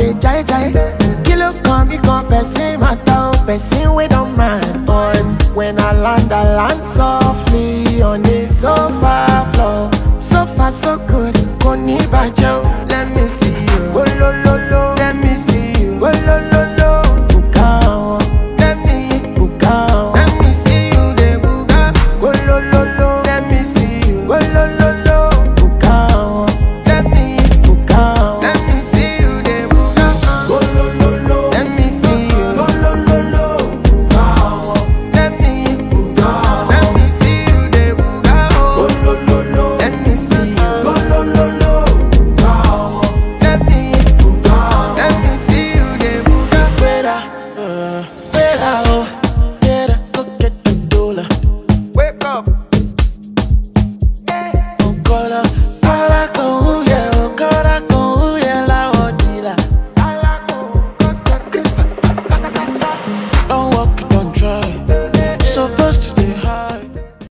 dey jai jai. Kilo come, me come, person matter, person we don't mind. But when I land softly on the sofa floor. So far so good, koni bajo, let me see you. Oh lo lo lo.